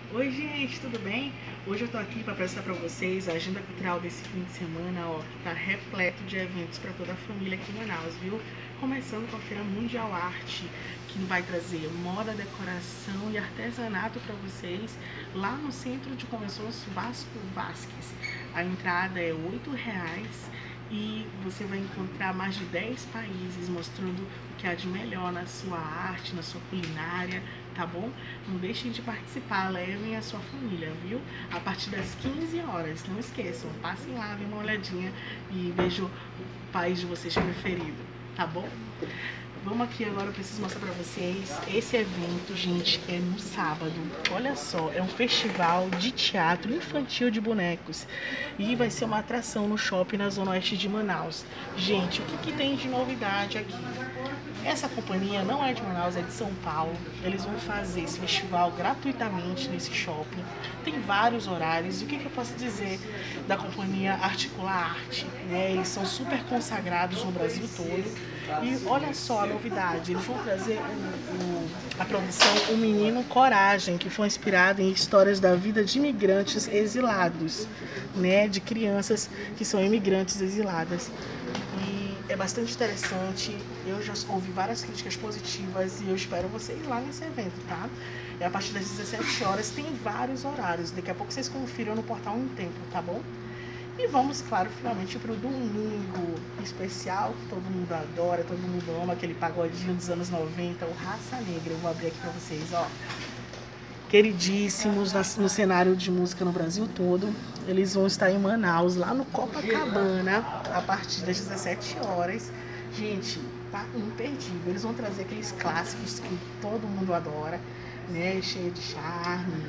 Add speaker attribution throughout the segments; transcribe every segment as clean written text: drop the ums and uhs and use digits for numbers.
Speaker 1: Oi gente, tudo bem? Hoje eu tô aqui para apresentar para vocês a agenda cultural desse fim de semana, ó, que tá repleto de eventos para toda a família aqui em Manaus, viu? Começando com a Feira Mundial Arte, que vai trazer moda, decoração e artesanato para vocês lá no Centro de Convenções Vasco Vasques. A entrada é R$ 8 e você vai encontrar mais de 10 países mostrando o que há de melhor na sua arte, na sua culinária, tá bom? Não deixem de participar, levem a sua família, viu? A partir das 15 horas, não esqueçam, passem lá, dêem uma olhadinha e vejam o país de vocês preferido, tá bom? Vamos aqui agora, eu preciso mostrar pra vocês. Esse evento, gente, é no sábado. Olha só, é um festival de teatro infantil de bonecos. E vai ser uma atração no shopping na Zona Oeste de Manaus. Gente, o que tem de novidade aqui? Essa companhia não é de Manaus, é de São Paulo. Eles vão fazer esse festival gratuitamente nesse shopping. Tem vários horários. E o que eu posso dizer da companhia Articular Arte? Eles são super consagrados no Brasil todo. E olha só a novidade, eles vão trazer a produção O Menino Coragem, que foi inspirada em histórias da vida de imigrantes exilados, né, de crianças que são imigrantes exiladas. E é bastante interessante, eu já ouvi várias críticas positivas e eu espero vocês lá nesse evento, tá? É a partir das 17 horas, tem vários horários, daqui a pouco vocês confiram no portal Em Tempo, tá bom? E vamos, claro, finalmente para o domingo especial, que todo mundo adora, todo mundo ama, aquele pagodinho dos anos 90, o Raça Negra. Eu vou abrir aqui para vocês, ó. Queridíssimos no cenário de música no Brasil todo. Eles vão estar em Manaus, lá no Copacabana, a partir das 17 horas. Gente, tá imperdível. Eles vão trazer aqueles clássicos que todo mundo adora, né? Cheio de charme,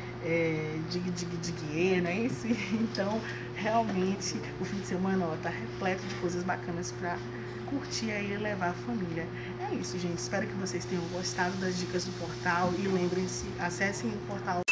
Speaker 1: dig dig dig, não é isso? Então, realmente, o fim de semana, ó, tá repleto de coisas bacanas pra curtir aí e levar a família. É isso, gente. Espero que vocês tenham gostado das dicas do portal e lembrem-se, acessem o portal